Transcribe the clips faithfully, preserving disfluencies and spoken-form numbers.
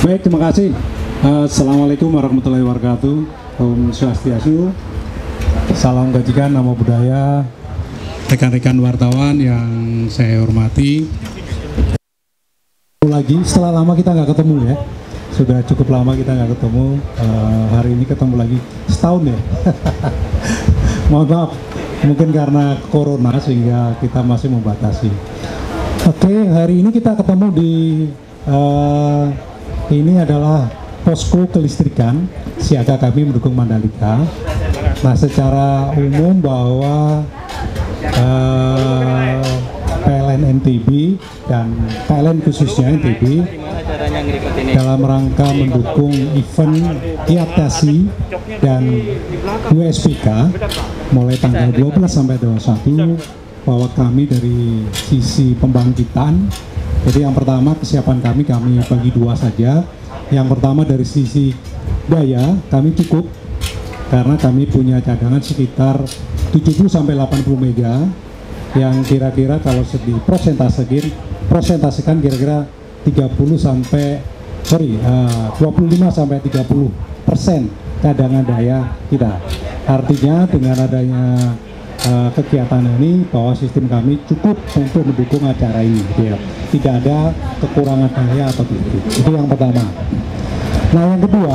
Baik, terima kasih. Assalamualaikum warahmatullahi wabarakatuh. Om Swastiastu. Salam kebajikan, namo buddhaya. Rekan-rekan wartawan yang saya hormati. Lagi setelah lama kita nggak ketemu ya. Sudah cukup lama kita nggak ketemu. Uh, hari ini ketemu lagi setahun ya. Mohon maaf, mungkin karena corona sehingga kita masih membatasi. Oke, hari ini kita ketemu di uh, ini adalah posko kelistrikan siaga kami mendukung Mandalika. Nah, secara umum bahwa uh, P L N N T B dan P L N khususnya N T B dalam rangka mendukung event Iatasi dan U S B K mulai tanggal dua belas sampai dua puluh satu, bahwa kami dari sisi pembangkitan, jadi yang pertama kesiapan kami kami bagi dua saja. Yang pertama dari sisi daya kami cukup karena kami punya cadangan sekitar tujuh puluh sampai delapan puluh mega yang kira-kira kalau di prosentasekan prosentasekan kira-kira tiga puluh sampai sorry uh, dua puluh lima sampai tiga puluh persen cadangan daya kita. Artinya dengan adanya uh, kegiatan ini bahwa sistem kami cukup untuk mendukung acara ini, gitu ya. Tidak ada kekurangan daya atau gitu. Itu yang pertama. Nah, yang kedua,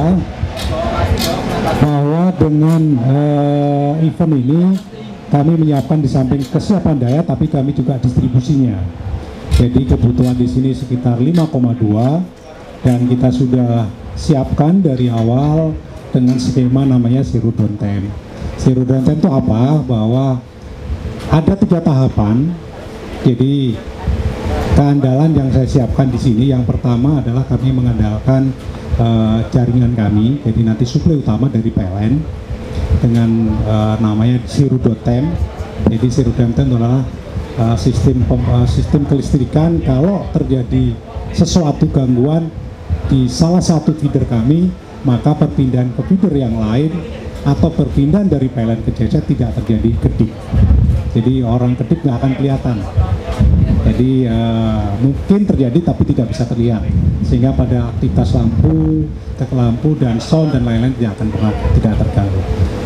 bahwa dengan uh, event ini kami menyiapkan di samping kesiapan daya, tapi kami juga distribusinya. Jadi kebutuhan di sini sekitar lima koma dua dan kita sudah siapkan dari awal dengan skema namanya zero downtime. Zero downtime itu apa? Bahwa ada tiga tahapan. Jadi keandalan yang saya siapkan di sini, yang pertama adalah kami mengandalkan uh, jaringan kami. Jadi nanti suplai utama dari P L N dengan uh, namanya zero downtime. Jadi zero downtime adalah uh, sistem uh, sistem kelistrikan kalau terjadi sesuatu gangguan di salah satu feeder kami, maka perpindahan ke feeder yang lain atau perpindahan dari P L N ke genset tidak terjadi kedip. Jadi orang kedip nggak akan kelihatan. Jadi uh, mungkin terjadi tapi tidak bisa terlihat, sehingga pada aktivitas lampu, tek lampu dan sound dan lain-lain tidak akan pernah tidak terganggu.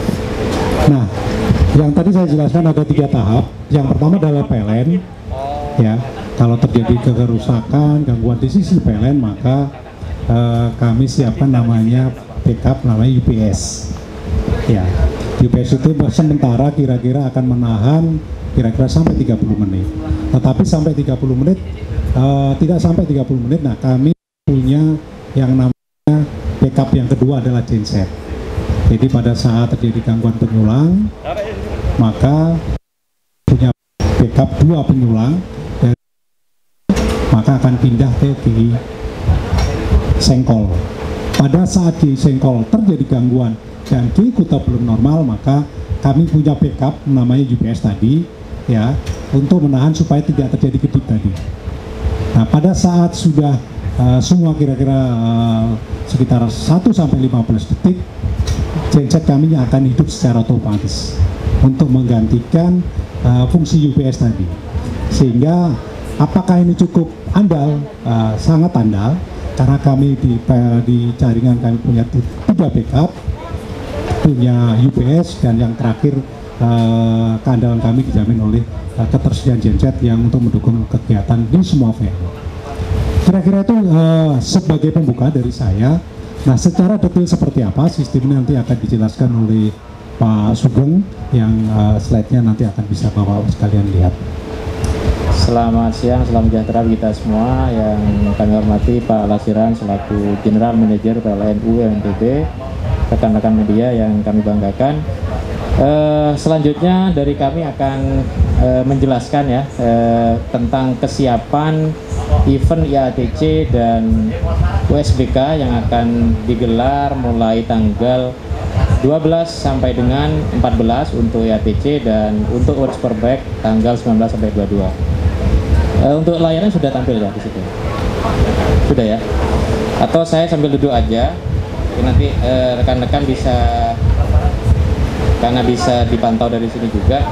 Nah, yang tadi saya jelaskan ada tiga tahap. Yang pertama adalah P L N, ya. Kalau terjadi kerusakan, gangguan di sisi P L N, maka uh, kami siapkan namanya backup, namanya U P S. Ya, U P S itu sementara kira-kira akan menahan kira-kira sampai tiga puluh menit. Tetapi sampai tiga puluh menit, uh, tidak sampai tiga puluh menit, nah kami punya yang namanya backup yang kedua adalah genset. Jadi pada saat terjadi gangguan penyulang, maka punya backup dua penyulang, dan maka akan pindah ke di sengkol. Pada saat di sengkol terjadi gangguan dan di kuta belum normal, maka kami punya backup namanya U P S tadi, ya, untuk menahan supaya tidak terjadi kedip tadi. Nah, pada saat sudah uh, semua kira-kira uh, sekitar satu sampai lima belas detik, genset kami akan hidup secara otomatis untuk menggantikan uh, fungsi U P S tadi. Sehingga apakah ini cukup andal? Uh, sangat andal, karena kami di, di jaringan kami punya tiga backup, punya U P S, dan yang terakhir uh, keandalan kami dijamin oleh uh, ketersediaan genset yang untuk mendukung kegiatan di semua venue. Kira-kira itu uh, sebagai pembuka dari saya. Nah, secara detail seperti apa sistem ini nanti akan dijelaskan oleh Pak Sugeng yang uh, slide-nya nanti akan bisa Bapak sekalian lihat. Selamat siang, salam sejahtera kita semua. Yang kami hormati Pak Lasiran selaku General Manager P L N U N T B, rekan-rekan media yang kami banggakan. Uh, selanjutnya dari kami akan uh, menjelaskan ya uh, tentang kesiapan event I A T C dan U S B K yang akan digelar mulai tanggal dua belas sampai dengan empat belas untuk I A T C, dan untuk World Superbike tanggal sembilan belas sampai dua puluh dua. Uh, untuk layanan sudah tampil ya di situ. Sudah ya? Atau saya sambil duduk aja, nanti rekan-rekan uh, bisa, karena bisa dipantau dari sini juga.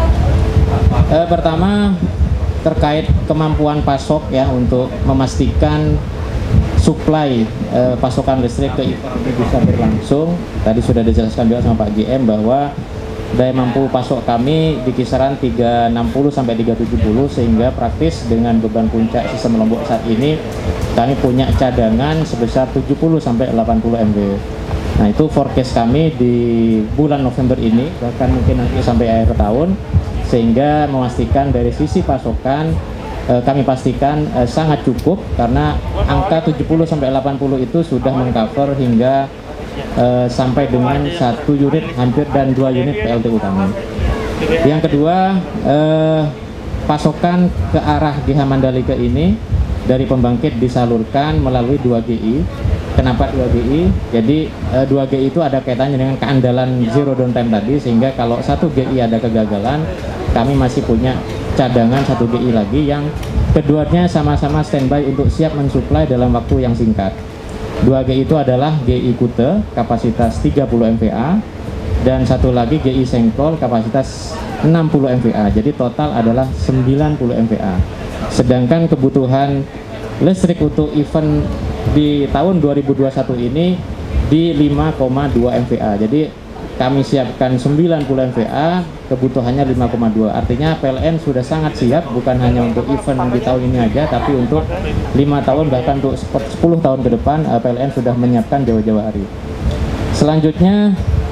Uh, pertama terkait kemampuan pasok ya, untuk memastikan supply eh, pasokan listrik ke event ini bisa berlangsung. Tadi sudah dijelaskan juga sama Pak G M bahwa daya mampu pasok kami di kisaran tiga enam puluh sampai tiga tujuh puluh, sehingga praktis dengan beban puncak sistem Lombok saat ini kami punya cadangan sebesar tujuh puluh sampai delapan puluh M W. Nah, itu forecast kami di bulan November ini, bahkan mungkin nanti sampai akhir tahun, sehingga memastikan dari sisi pasokan eh, kami pastikan eh, sangat cukup, karena angka tujuh puluh sampai delapan puluh itu sudah mengcover hingga Uh, sampai dengan satu unit hampir dan dua unit P L T U kami. Yang kedua, uh, pasokan ke arah G H Mandalika ini dari pembangkit disalurkan melalui dua G I. Kenapa dua G I? Jadi uh, dua G I itu ada kaitannya dengan keandalan zero downtime tadi, sehingga kalau satu G I ada kegagalan, kami masih punya cadangan satu G I lagi yang keduanya sama-sama standby untuk siap mensuplai dalam waktu yang singkat. Dua G I itu adalah G I Kute kapasitas tiga puluh M V A dan satu lagi G I Sengkol kapasitas enam puluh M V A. Jadi total adalah sembilan puluh M V A. Sedangkan kebutuhan listrik untuk event di tahun dua ribu dua puluh satu ini di lima koma dua M V A. Jadi kami siapkan sembilan puluh M V A, kebutuhannya lima koma dua. Artinya P L N sudah sangat siap, bukan hanya untuk event di tahun ini aja, tapi untuk lima tahun bahkan untuk sepuluh tahun ke depan P L N sudah menyiapkan jauh-jauh hari. Selanjutnya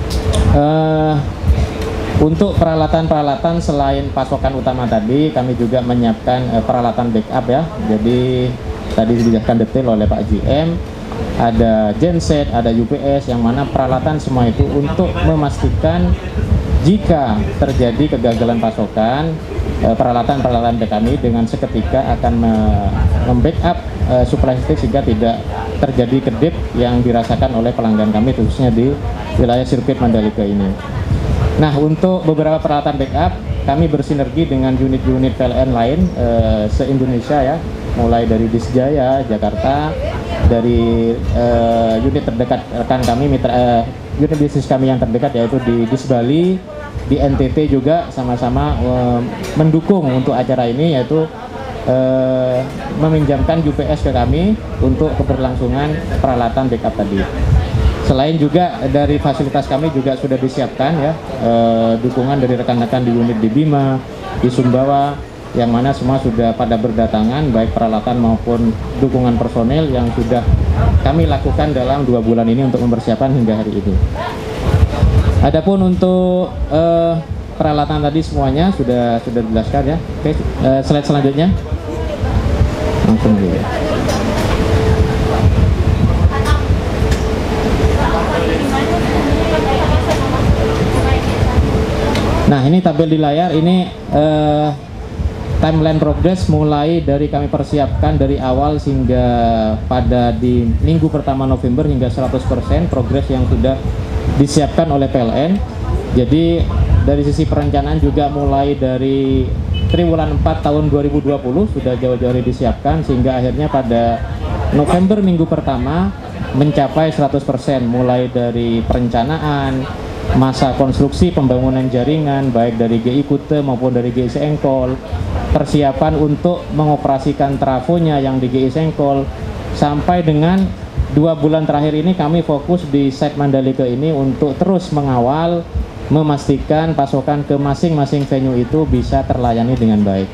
uh, untuk peralatan-peralatan selain pasokan utama tadi, kami juga menyiapkan uh, peralatan backup ya. Jadi tadi dijelaskan detail oleh Pak G M. Ada genset, ada U P S, yang mana peralatan semua itu untuk memastikan jika terjadi kegagalan pasokan, peralatan-peralatan kami dengan seketika akan membackup uh, suplai listrik sehingga tidak terjadi kedip yang dirasakan oleh pelanggan kami khususnya di wilayah sirkuit Mandalika ini. Nah, untuk beberapa peralatan backup kami bersinergi dengan unit-unit P L N lain uh, se-Indonesia ya, mulai dari Disjaya, Jakarta, dari uh, unit terdekat rekan kami, mitra, uh, unit bisnis kami yang terdekat yaitu di Disbali, di N T T juga sama-sama uh, mendukung untuk acara ini, yaitu uh, meminjamkan U P S ke kami untuk keberlangsungan peralatan backup tadi. Selain juga dari fasilitas kami juga sudah disiapkan ya uh, dukungan dari rekan-rekan di unit di Bima, di Sumbawa, yang mana semua sudah pada berdatangan, baik peralatan maupun dukungan personel yang sudah kami lakukan dalam dua bulan ini untuk mempersiapkan hingga hari ini. Adapun untuk uh, peralatan tadi semuanya sudah sudah dijelaskan ya. Oke, uh, slide selanjutnya langsung dulu. Nah, ini tabel di layar ini uh, timeline progress mulai dari kami persiapkan dari awal hingga pada di minggu pertama November hingga seratus persen progres yang sudah disiapkan oleh P L N. Jadi dari sisi perencanaan juga mulai dari triwulan empat tahun dua ribu dua puluh sudah jauh-jauh hari disiapkan, sehingga akhirnya pada November minggu pertama mencapai seratus persen mulai dari perencanaan, masa konstruksi pembangunan jaringan baik dari G I Kute maupun dari G I Sengkol, persiapan untuk mengoperasikan trafonya yang di G I Sengkol, sampai dengan dua bulan terakhir ini kami fokus di site Mandalika ini untuk terus mengawal, memastikan pasokan ke masing-masing venue itu bisa terlayani dengan baik.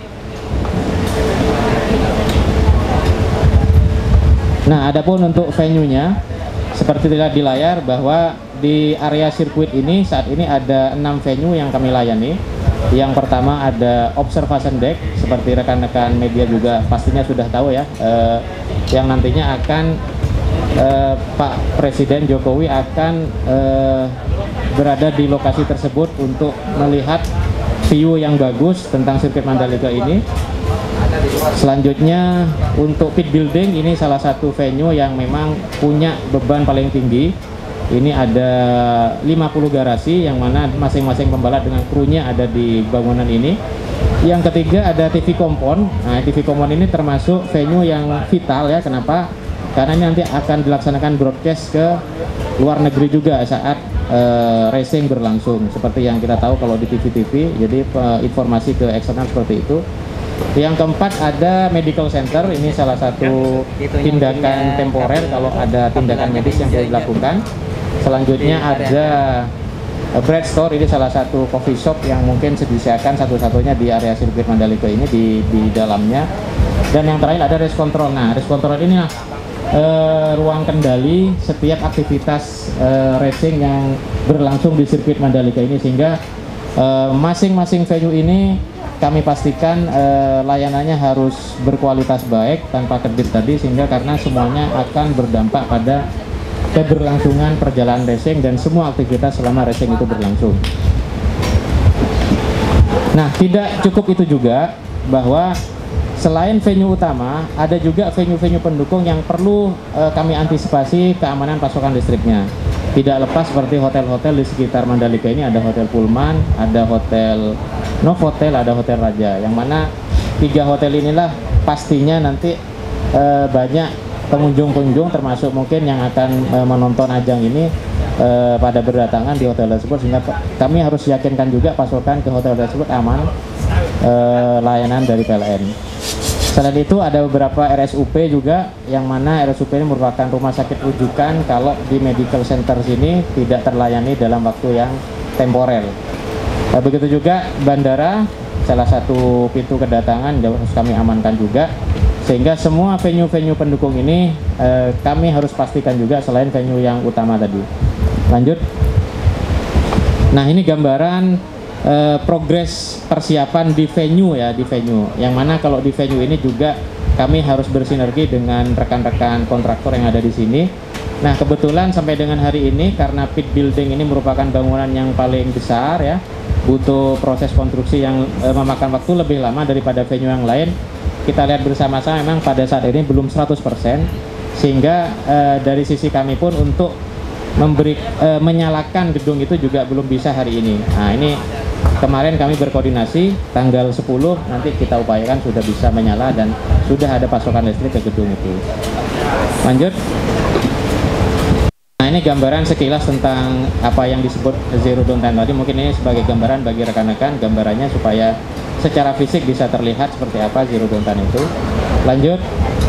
Nah, adapun untuk venue-nya seperti dilihat di layar bahwa di area sirkuit ini saat ini ada enam venue yang kami layani. Yang pertama ada observation deck, seperti rekan-rekan media juga pastinya sudah tahu ya, eh, yang nantinya akan eh, Pak Presiden Jokowi akan eh, berada di lokasi tersebut untuk melihat view yang bagus tentang sirkuit Mandalika ini. Selanjutnya untuk pit building, ini salah satu venue yang memang punya beban paling tinggi. Ini ada lima puluh garasi yang mana masing-masing pembalap dengan krunya ada di bangunan ini. Yang ketiga ada T V Kompon. Nah, T V Kompon ini termasuk venue yang vital ya. Kenapa? Karena nanti akan dilaksanakan broadcast ke luar negeri juga saat uh, racing berlangsung. Seperti yang kita tahu kalau di T V T V, jadi uh, informasi ke eksternal seperti itu. Yang keempat ada medical center, ini salah satu tindakan temporer kalau ada tindakan medis yang perlu dilakukan. Selanjutnya ada bread store, ini salah satu coffee shop yang mungkin disediakan satu-satunya di area sirkuit Mandalika ini di, di dalamnya. Dan yang terakhir ada race control. Nah, race control ini nah, eh, ruang kendali setiap aktivitas eh, racing yang berlangsung di sirkuit Mandalika ini, sehingga masing-masing eh, venue ini kami pastikan eh, layanannya harus berkualitas baik tanpa kedip tadi, sehingga karena semuanya akan berdampak pada keberlangsungan perjalanan racing dan semua aktivitas selama racing itu berlangsung. Nah, tidak cukup itu juga, bahwa selain venue utama ada juga venue-venue pendukung yang perlu eh, kami antisipasi keamanan pasokan listriknya. Tidak lepas seperti hotel-hotel di sekitar Mandalika ini, ada hotel Pullman, ada hotel Novotel, ada hotel Raja, yang mana tiga hotel inilah pastinya nanti e, banyak pengunjung-pengunjung termasuk mungkin yang akan e, menonton ajang ini e, pada berdatangan di hotel tersebut, sehingga kami harus yakinkan juga pasokan ke hotel tersebut aman e, layanan dari P L N. Selain itu ada beberapa R S U P juga, yang mana R S U P ini merupakan rumah sakit rujukan kalau di medical center sini tidak terlayani dalam waktu yang temporer. Nah, begitu juga bandara, salah satu pintu kedatangan harus kami amankan juga, sehingga semua venue-venue pendukung ini eh, kami harus pastikan juga selain venue yang utama tadi. Lanjut. Nah, ini gambaran Uh, progres persiapan di venue ya, di venue yang mana kalau di venue ini juga kami harus bersinergi dengan rekan-rekan kontraktor yang ada di sini. Nah, kebetulan sampai dengan hari ini karena pit building ini merupakan bangunan yang paling besar ya, butuh proses konstruksi yang uh, memakan waktu lebih lama daripada venue yang lain. Kita lihat bersama-sama memang pada saat ini belum seratus persen, sehingga uh, dari sisi kami pun untuk memberi uh, menyalakan gedung itu juga belum bisa hari ini. Nah, ini kemarin kami berkoordinasi tanggal sepuluh nanti kita upayakan sudah bisa menyala dan sudah ada pasokan listrik ke gedung itu. Lanjut. Nah, ini gambaran sekilas tentang apa yang disebut zero downtime tadi. Mungkin ini sebagai gambaran bagi rekan-rekan gambarannya supaya secara fisik bisa terlihat seperti apa zero downtime itu. Lanjut.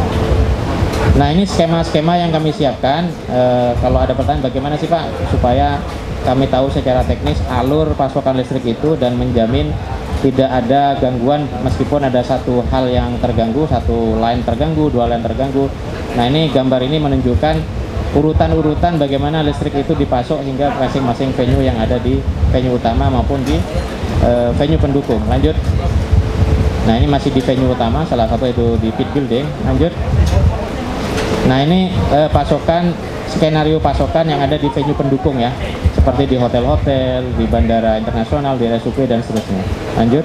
Nah, ini skema-skema yang kami siapkan. E, kalau ada pertanyaan bagaimana sih Pak supaya kami tahu secara teknis alur pasokan listrik itu dan menjamin tidak ada gangguan meskipun ada satu hal yang terganggu, satu line terganggu, dua line terganggu. Nah, ini gambar ini menunjukkan urutan-urutan bagaimana listrik itu dipasok hingga masing-masing venue yang ada di venue utama maupun di uh, venue pendukung. Lanjut. Nah, ini masih di venue utama, salah satu itu di pit building. Lanjut. Nah, ini uh, pasokan, skenario pasokan yang ada di venue pendukung ya, seperti di hotel-hotel, di bandara internasional, di R S U P dan seterusnya. Lanjut.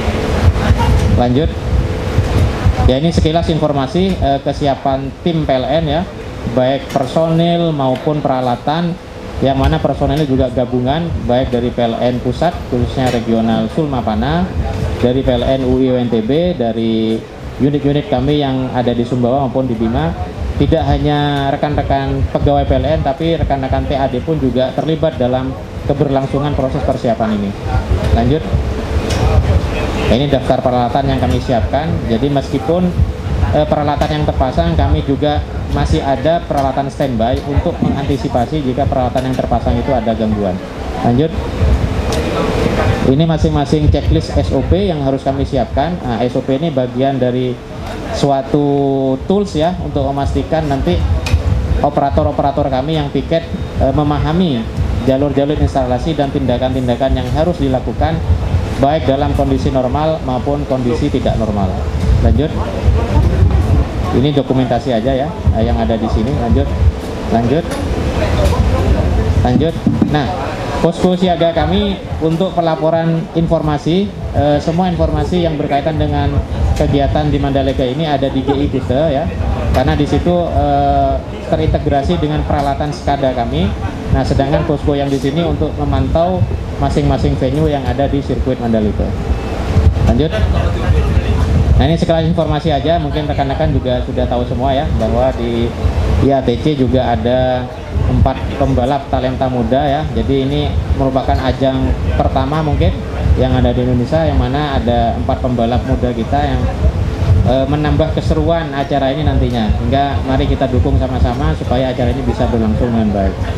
Lanjut. Ya, ini sekilas informasi eh, kesiapan tim P L N ya, baik personil maupun peralatan, yang mana personilnya juga gabungan baik dari P L N pusat khususnya regional Sulmapana, dari P L N U I O N T B, dari unit-unit kami yang ada di Sumbawa maupun di Bima. Tidak hanya rekan-rekan pegawai P L N, tapi rekan-rekan T A D pun juga terlibat dalam keberlangsungan proses persiapan ini. Lanjut. Ini daftar peralatan yang kami siapkan. Jadi meskipun eh, peralatan yang terpasang, kami juga masih ada peralatan standby untuk mengantisipasi jika peralatan yang terpasang itu ada gangguan. Lanjut. Ini masing-masing checklist S O P yang harus kami siapkan. Nah, S O P ini bagian dari suatu tools ya untuk memastikan nanti operator-operator kami yang piket e, memahami jalur-jalur instalasi dan tindakan-tindakan yang harus dilakukan baik dalam kondisi normal maupun kondisi tidak normal. Lanjut. Ini dokumentasi aja ya yang ada di sini. Lanjut. Lanjut. Lanjut. Nah, posko siaga kami untuk pelaporan informasi, e, semua informasi yang berkaitan dengan kegiatan di Mandalika ini ada di G I Kute ya, karena di situ e, terintegrasi dengan peralatan SCADA kami. Nah, sedangkan posko yang di sini untuk memantau masing-masing venue yang ada di sirkuit Mandalika. Lanjut. Nah, ini sekilas informasi aja, mungkin rekan-rekan juga sudah tahu semua ya, bahwa di I A T C juga ada empat pembalap talenta muda ya. Jadi ini merupakan ajang pertama mungkin yang ada di Indonesia, yang mana ada empat pembalap muda kita yang e, menambah keseruan acara ini nantinya. Hingga mari kita dukung sama-sama supaya acara ini bisa berlangsung dengan baik.